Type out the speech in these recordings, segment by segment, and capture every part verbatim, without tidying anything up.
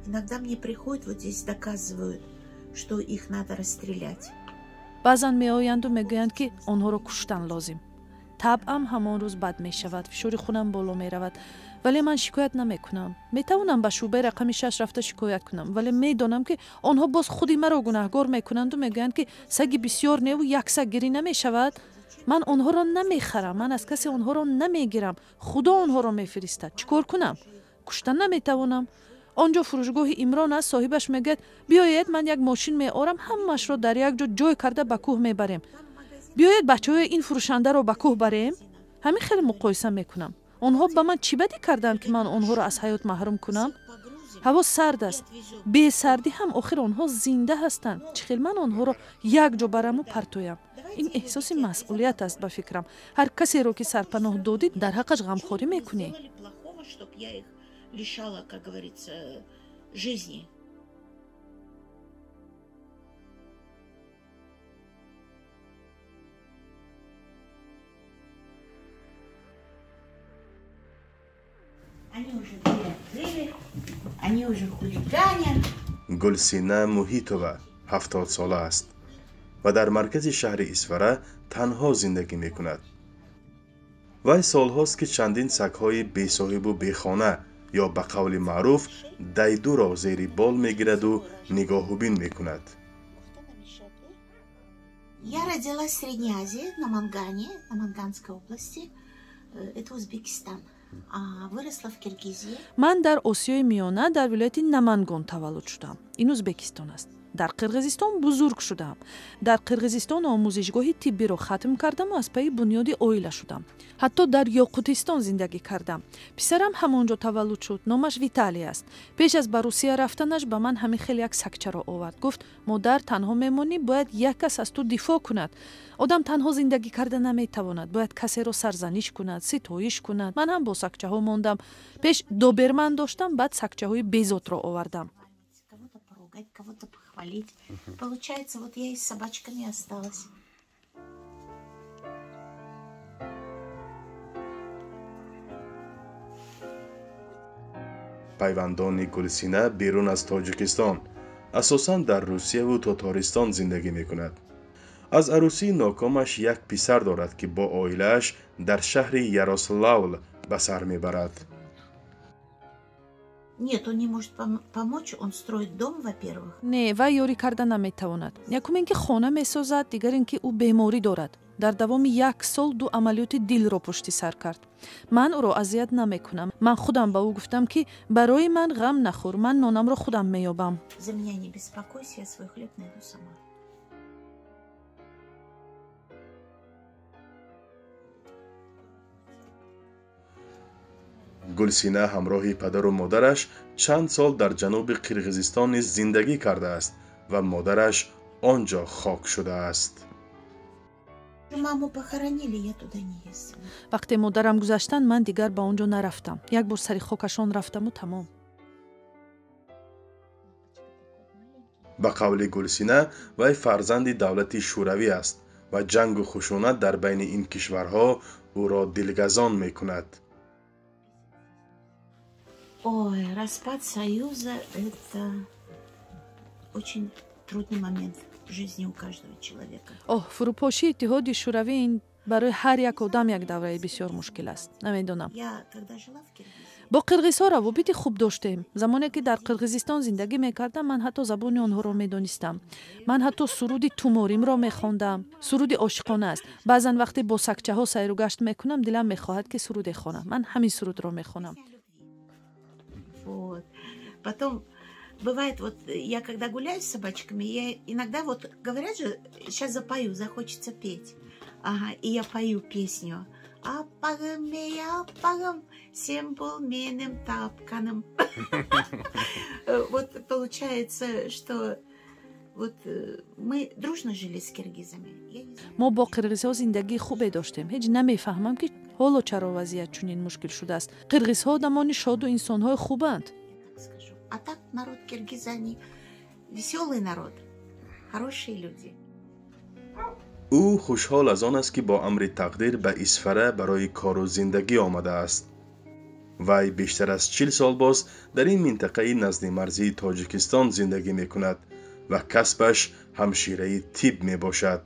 Иногда мне приходят вот здесь доказывают, что их надо расстрелять. баъзан меоянду мегӯянд ки онҳоро куштан лозим. табъам ҳамон рӯз бад мешавад, фишори хунам боло меравад, вале ман шикоят намекунам. метавонам ба шӯъбаи рақами шаш рафта шикоят кунам, вале медонам ки онҳо боз худи маро гунаҳгор мекунанду мегӯянд ки саги бисёр неву як саг гирӣ намешавад. ман онҳоро намехарам, ман аз касе онҳоро намегирам. худо онҳоро мефиристад. чӣ кор кунам? куштан наметавонам. онҷо фурӯшгоҳи имрон аст, соҳибаш мегӯяд биёед ман як мошин меорам, ҳамаашро дар як ҷо ҷой карда ба кӯҳ мебарем. биёед бачаҳои ин фурӯшандаро ба кӯҳ барем. ҳамин хеле муқоиса мекунам. онҳо ба ман чӣ бадӣ карданд ки ман онҳоро аз ҳаёт маҳрум кунам? ҳаво сард аст. бесардӣ ҳам охир онҳо зинда ҳастанд. чӣ хел ман онҳоро як ҷо бараму партоям? ин эҳсоси масъулият аст ба фикрам. ҳар касеро ки сарпаноҳ додид дар ҳаққаш ғамхорӣ мекунӣ. Лишала, как говорится, жизни. Они уже дверь открыли, они уже хулиганят. Гулсина Мухитова ҳафтод сола аст ва дар маркази шаҳри Исфара танҳо зиндагӣ мекунад. вай солҳост ки чандин сагҳои бесоҳибу бехона ё ба қавли маъруф дайдуро зери бол мегираду нигоҳубин мекунад. Я родилась в Средней Азии, на Мангане, на Манганской области. Это Узбекистан. А выросла в Киргизии. ман дар Осиёи миёна дар вилояти Намангон таваллуд шудам. ин Узбекистон аст. дар Қирғизистон бузург шудам. дар Қирғизистон омӯзишгоҳи тиббиро хатм кардам ва аз пайи бунёди оила шудам. ҳатто дар Ёқутистон зиндагӣ кардам. писарам ҳамонҷо таваллуд шуд. номаш Виталий аст. пеш аз ба Русия рафтанаш ба ман ҳамин хел як сагчаро овард. гуфт модар танҳо мемонӣ, бояд як кас аз ту дифоъ кунад. одам танҳо зиндагӣ карда наметавонад. бояд касеро сарзаниш кунад, ситоиш кунад. ман ҳам бо сагчаҳо мондам. пеш доберман доштам, баъд сагчаҳои безотро овардам. Кого-то похвалить. Получается, вот я и с собачками осталась. пайвандони Гулсина берун аз Тоҷикистон, асосан дар Русияву Татористон зиндагӣ мекунад. аз арӯсии нокомаш як писар дорад ки бо оилааш дар шаҳри Ярославл ба сар мебарад. Нет, он не может пом- помочь, он строит дом, во-первых. не вай ёрӣ карда наметавонад. якум ин ки хона месозад, дигар ин ки ӯ беморӣ дорад. дар давоми як сол ду амалиёти дилро пушти сар кард. ман ӯро азият намекунам. ман худам ба ӯ гуфтам ки барои ман ғам нахӯр, ман нонамро худам меёбам. За меня не беспокойся, я свой хлеб найду сама. Гулсина ҳамроҳи падару модараш чанд сол дар ҷануби Қирғизистон низ зиндагӣ кардааст ва модараш он ҷо хок шудааст. Маму похоронили, я туда не ездила. вақте модарам гузаштанд, ман дигар ба он ҷо нарафтам. як бор сари хокашон рафтаму тамом. ба қавли Гулсина, вай фарзанди давлати шӯравӣ аст ва ҷангу хушунат дар байни ин кишварҳо ӯро дилгазон мекунад. Ой, распад Союза – это очень трудный момент в жизни у каждого человека. оҳ, фурӯпошии иттиҳоди шӯравӣ ин барои ҳар як одам як давраи бисёр мушкил аст. намедонам. Я когда жила в Киргизии, бо қирғизҳо равобити хуб доштем. замоне ки дар Қирғизистон зиндагӣ мекардам, ман ҳатто забони онҳоро медонистам. ман ҳатто суруди туморимро мехондам. суруди ошиқона аст. баъзан вақте бо сагчаҳо сайру гашт мекунам, дилам мехоҳад ки суруде хонам. ман ҳамин сурудро мехонам. вот. Потом бывает, вот я когда гуляю с собачками, я иногда вот говорят же, сейчас запою, захочется петь. Ага, и я пою песню. Апагам, я апагам, всем был менем тапканом. Вот получается, что вот мы дружно жили с киргизами. мо бо қирғизҳо зиндагии хубе доштем. ҳеҷ намефаҳмам ки ҳоло чаро вазъият чунин мушкил шудааст. қирғизҳо одамони шоду инсонҳои хубанд. А так народ киргиз, они веселый народ, хорошие люди. ӯ хушҳол аз он аст ки бо амри тақдир ба Исфара барои кору зиндагӣ омадааст. وی بیشتر از چهل سال باز در این منطقه نزد مرزی تاجیکستان زندگی می کند و کسبش همشیره طب می باشد.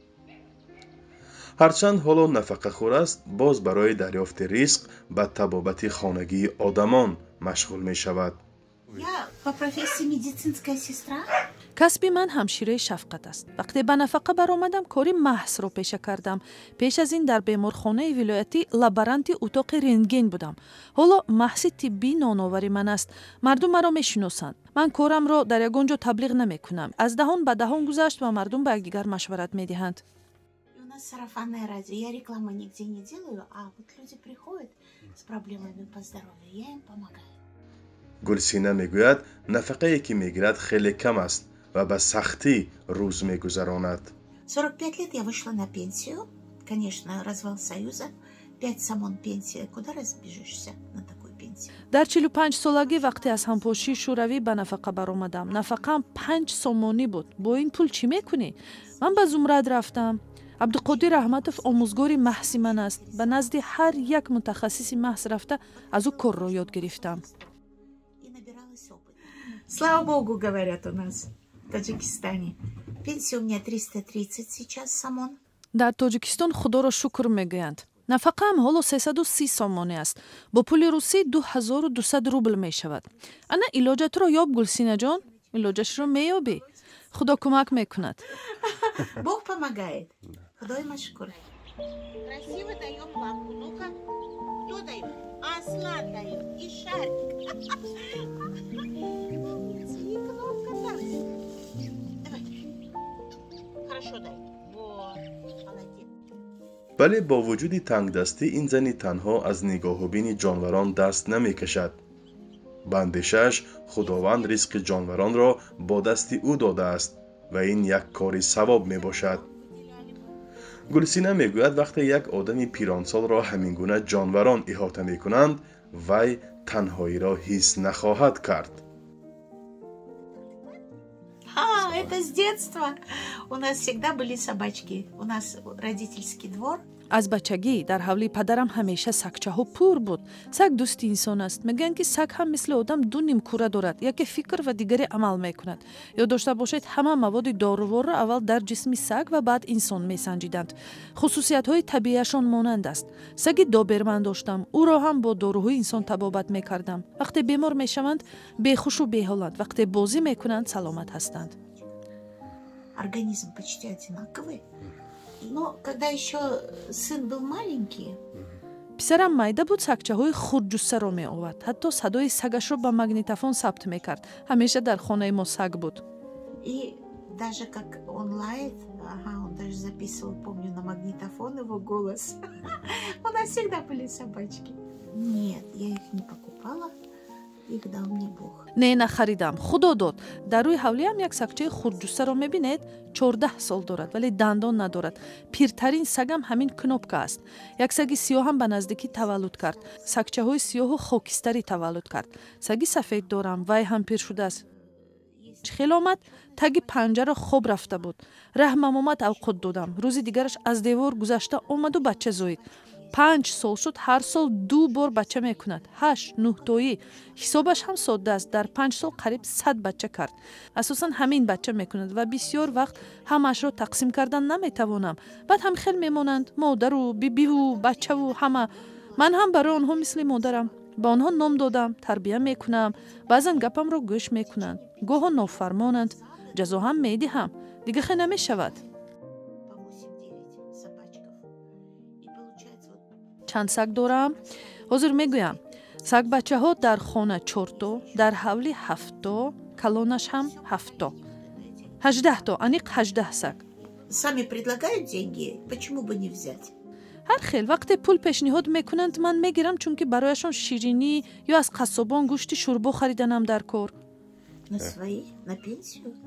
هرچند حالا نفقه خور است، باز برای دریافت رزق به طبابت خانگی آدمان مشغول می شود. Я по профессии медицинская сестра. کسبی من همشیره شفقت است. وقتی به نفقه برآمدم کاری محض را پیشه کردم. پیش از این در بیمارخانه ولایتی لابرانت اتاق رنتگن بودم. حالا محض طبی نانآوری من است. مردم مرا میشناسند. من کارم را در یگان جا تبلیغ نمی کنم. از دهان به دهان گذشت و مردم به یکدیگر مشورت می دهند. У нас сарафанное радио. Я рекламу нигде не делаю, а вот люди приходят с проблемами по здоровью, я им помогаю. گلسینه میگوید نفقه ای که میگیرد خیلی کم است و به سختی روز میگذراند. сорок пять лет я вышла на пенсию. Конечно, развал Союза. пять самон пенсия. Куда разбежишься на такой пенсии? در چهل و پنج سالگی وقتی از همپاشی شوروی به نفقه برآمدم. نفقه‌ام پنج سومانی بود. با این پول چی میکنی؟ من به زمرد رفتم. عبدالقادر احمدوف آموزگار محض من است. به نزد هر یک متخصص محض رفته از او کار را یاد گرفتم. Слава Богу, говорят у нас в Таджикистане. Пенсия у меня триста тридцать сейчас самон. در تاجیکستان خدا را شکر میگویند. نفقه هم حالا سیصد و سی سامانه است. با پول روسی دو هزار و دویست روبل می شود. انا علاجت را یاب گلسینه جان. علاجش را میابی. خدا کمک میکند. Бог помогает. Худой машкур. Красиво даем лампу. Ну-ка, кто дает? Аслан дает. И шарик. И кнопка так. Давай. Хорошо дай. Вот. Молодец. ولی با وجود تنگ دستی این زنی تنها از نگاه و بین جانوران دست نمی کشد. بندشش خداوند رزق جانوران را با دست او داده است و این یک کاری ثواب می باشد. گلسینه می گوید وقتی یک آدمی پیرانسال را همینگونه جانوران احاطه می کنند وی تنهایی را حس نخواهد کرد. А, это с детства. У нас всегда были собачки. У нас родительский двор. از بچگی در حولی پدرم همیشه سگچه ها پور بود. سگ دوست انسان است. میگن که سگ هم مثل آدم دو نیم کوره دارد. یکی فکر و دیگری عمل میکند. یا داشته باشید همه مواد دارووار را اول در جسم سگ و بعد انسان میسنجیدند. خصوصیت های طبیعیشان مانند است. سگ دوبرمن داشتم. او را هم با داروهای انسان طبابت میکردم. وقتی بیمار میشوند بیخوش و بیحالند. وقتی بازی میکنند سلامت هستند. Организм почти одинаковый. Но когда еще сын был маленький, پسرم майда بود سگچه های خودجوسه را می آورد. حتی صدای سگش را با مگنیتوفون ثبت می کرد. همیشه در خانه ما سگ بود. и даже как он лает, ага, он даже записывал, помню, на магнитофон его голос. У нас всегда были собачки. Нет, я их не покупала. Их дал мне Бог. نه نخریدم. خدا داد. در روی حولی هم یک سگچه خودجوسه را میبینید. چهارده سال دارد ولی دندان ندارد. پیرترین سگم همین کنوپکا است. یک سگ سیاه هم به نزدیکی تولد کرد. سگچه های سیاه و خاکستری تولد کرد. سگی سفید دارم. وی هم پیر شده است. خیلی آمد تگ پنجه را خوب رفته بود. رحمم آمد اوقات دادم. روزی دیگرش از دیوار گذشته آمد و بچه زایید. پنج سال شد هر سال دو بار بچه میکند. هشت نه تایی. حسابش هم ساده است. در پنج سال قریب صد بچه کرد. اساسا همین بچه میکند و بسیار وقت همش را تقسیم کردن نمیتوانم. بعد هم خیلی میمانند. مادر و بیبی و بچه و همه. من هم برای آنها مثل مادرم. با آنها نام دادم. تربیه میکنم. بعضا گپم را گوش میکنند. گاه ها نافرمانند. جزا هم میدهم. دیگه خیلی نمیشود. چند سگ دارم؟ حضور میگویم سگ بچه ها در خانه چهار تا، در حولی هفت تا، کلانش هم هفت تا. هجده تا، انیق هجده سگ. Сами предлагают деньги, почему бы не взять? هر خیل وقت پول پیشنهاد میکنند من میگیرم چون که برایشان شیرینی یا از قصابان گوشت شوربا خریدنم در کار. На свои, на пенсию.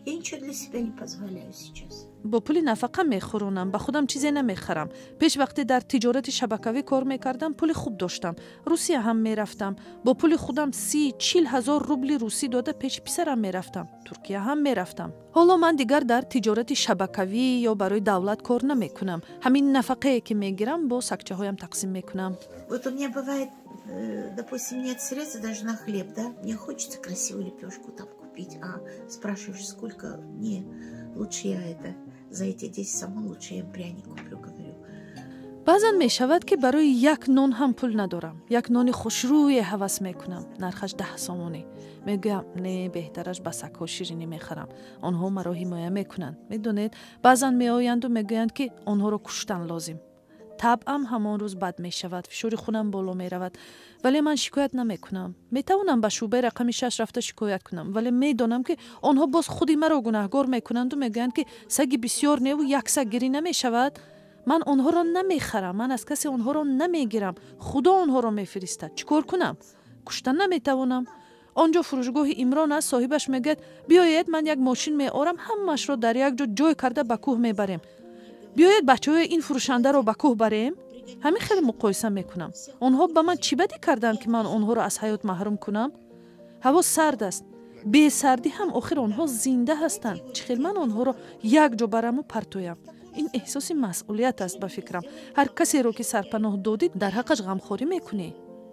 Я ничего для себя не позволяю сейчас. با پول نفقه میخورونم، با خودم چیزی نمیخرم. پیش وقتی در تجارت شبکه‌ای کار میکردم پول خوب داشتم. روسیه هم میرفتم. با پول خودم سی چیل هزار روبل روسی داده پیش پسرم میرفتم. ترکیه هم میرفتم. حالا من دیگر در تجارت شبکه‌ای یا برای دولت کار نمیکنم. همین نفقه که میگیرم با سکچه هایم تقسیم میکنم. Вот у меня бывает, допустим, нет средств даже на хлеб, да? Мне хочется красивую лепешку там купить, а спрашиваешь, сколько? Не, лучше я это, за эти десять самого лучше я пряник куплю, говорю. баъзан мешавад ки барои як нон ҳам пул надорам. як нони хушрӯе ҳавас мекунам. нархаш даҳ сомонӣ. мегӯям не беҳтараш ба сагҳо ширинӣ мехарам. онҳо маро ҳимоя мекунанд. медонед, баъзан меоянду мегӯянд ки онҳоро куштан лозим. табъам ҳамон рӯз бад мешавад, фишори хунам боло меравад, вале ман шикоят намекунам. метавонам ба шӯъбаи рақами шаш рафта шикоят кунам, вале медонам ки онҳо боз худи маро гунаҳгор мекунанду мегӯянд ки саги бисёр неву як саг гирӣ намешавад. ман онҳоро намехарам, ман аз касе онҳоро намегирам. худо онҳоро мефиристад. чӣ кор кунам? куштан наметавонам. онҷо фурӯшгоҳи имрон аст, соҳибаш мегӯяд биёед ман як мошин меорам, ҳамаашро дар як ҷо ҷой карда ба кӯҳ мебарем. биёед бачаҳои ин фурӯшандаро ба кӯҳ барем. ҳамин хеле муқоиса мекунам. онҳо ба ман чӣ бадӣ карданд ки ман онҳоро аз ҳаёт маҳрум кунам? ҳаво сард аст. бесардӣ ҳам охир онҳо зинда ҳастанд. чӣ хел ман онҳоро як ҷо бараму партоям? ин эҳсоси масъулият аст ба фикрам. ҳар касеро ки сарпаноҳ додӣ дар ҳаққаш ғамхорӣ мекунӣ.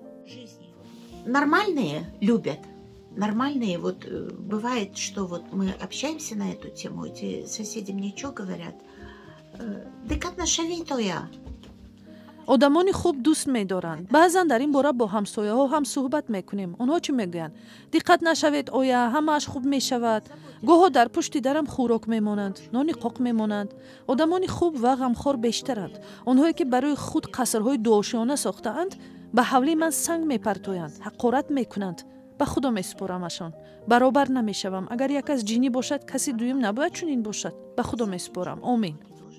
Нормальные любят. Нормальные, вот бывает, что вот мы общаемся на эту тему, эти соседи мне что говорят? Дикат нашави тоя. одамони хуб дӯст медоранд. баъзан дар ин бора бо ҳамсояҳо ҳам суҳбат мекунем. онҳо чӣ мегӯянд? диққат нашавед оя, ҳамааш хуб мешавад. гоҳо дар пушти дарам хӯрок мемонанд, нони қоқ мемонанд. одамони хуб ва ғамхор бештаранд. онҳое ки барои худ қасрҳои дуошиёна сохтаанд, ба ҳавли ман санг мепартоянд, ҳақорат мекунанд. ба худо месупорамашон. баробар намешавам. агар як аз ҷинӣ бошад, каси дуюм набояд чунин бошад. ба худо месупорам. омин.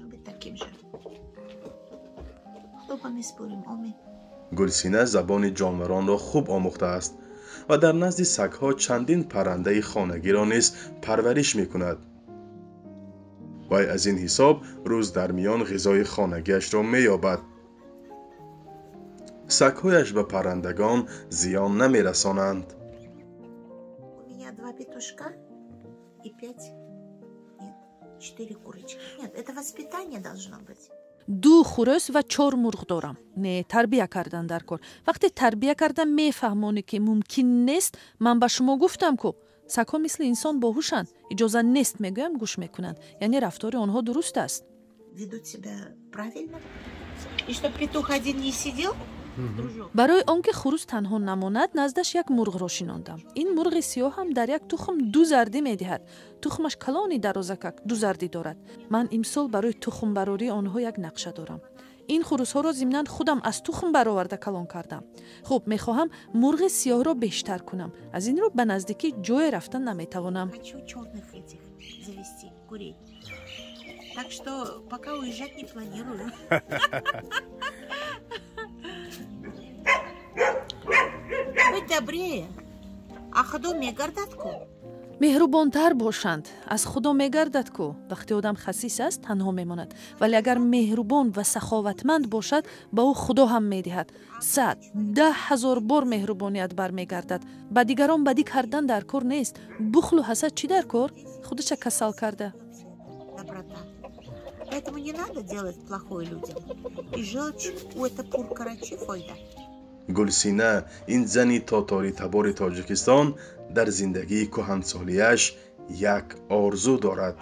гулсина забони ҷонваронро хуб омӯхтааст ва дар назди сагҳо чандин паррандаи хонагиро низ парвариш мекунад. вай аз ин ҳисоб рӯз дар миён ғизои хонагиашро меёбад. сагҳояш ба паррандагон зиён намерасонанд. ду хурӯс ва чор мурғ дорам. не тарбия кардан дар кор. вақте тарбия кардан мефаҳмонӣ ки мумкин нест, ман ба шумо гуфтам ку сагҳо мисли инсон боҳушанд. иҷоза нест мегӯям гӯш мекунанд. яъне рафтори онҳо дуруст аст. барои он ки хурӯс танҳо намонад, наздаш як мурғро шинондам. ин мурғи сиёҳ ҳам дар як тухм ду зардӣ медиҳад. тухмаш калони дарозакак ду зардӣ дорад. ман имсол барои тухмбарории онҳо як нақша дорам. ин хурӯсҳоро зимнан худам аз тухм бароварда калон кардам. хуб, мехоҳам мурғи сиёҳро бештар кунам. аз ин рӯ ба наздикӣ ҷое рафтан наметавонам. Так что пока уезжать не планирую. Будь добрее. А худо мегардад ку. меҳрубонтар бошанд. аз худо мегардад ку. вақте одам хасис аст, танҳо мемонад. вале агар меҳрубон ва саховатманд бошад, ба ӯ худо ҳам медиҳад. сад, даҳ ҳазор бор меҳрубоният бармегардад. ба дигарон бадӣ кардан дар кор нест. бухлу ҳасад чӣ дар кор? худаша касал карда. Поэтому не надо делать плохое людям. И желчь у это пуркарачи фойда. гулсина, ин зани татори табори тоҷикистон, дар зиндагии кӯҳансолияш як орзу дорад.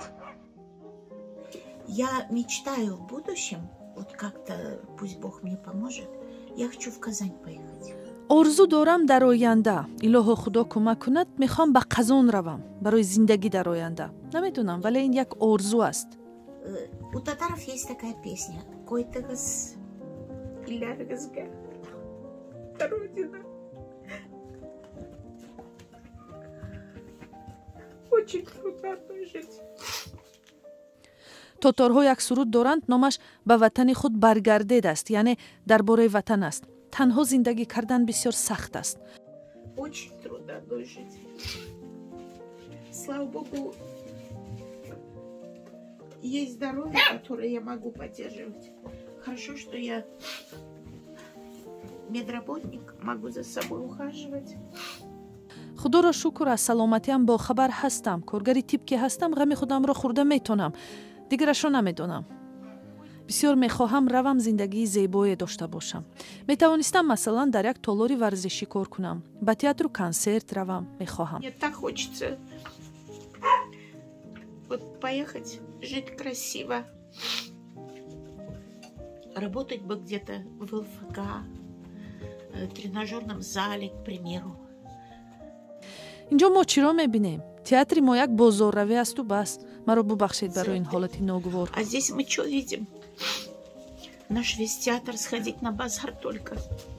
Я мечтаю в будущем, вот как-то пусть Бог мне поможет, я хочу в Казань поехать. орзу дорам дар оянда. илоҳо худо кӯмак кунад, мехоҳам ба қазон равам барои зиндагӣ дар оянда. намедонам, вале ин як орзу аст. У татаров есть такая песня. Койтагас иляргазга. Родина. Очень трудно жить. таторҳо як суруд доранд, номаш ба ватани худ баргардед аст, яъне дар бораи ватан аст. танҳо зиндагӣ кардан бисёр сахт аст. Очень трудно жить. Слава Богу, есть здоровье, которое я могу поддерживать. Хорошо, что я медработник, могу за собой ухаживать. худоро шукр аз саломатиам бохабар ҳастам. Коргари тип ки ҳастам, ғами худамро хӯрда метонам. Дигарашро намедонам. бисёр мехоҳам равам зиндагии зебое дошта бошам. Метавонистам масалан дар як толори варзишӣ кор кунам. Ба театру консерт равам мехоҳам. Мне так хочется вот поехать, жить красиво. Работать бы где-то в ЛФК, тренажерном зале, к примеру. инҷо мо чиро мебинем? Театри мо як бозорравӣ асту бас. Маро бубахшед барои ин ҳолати ногувор. А здесь мы что видим? Наш весь театр сходить на базар только.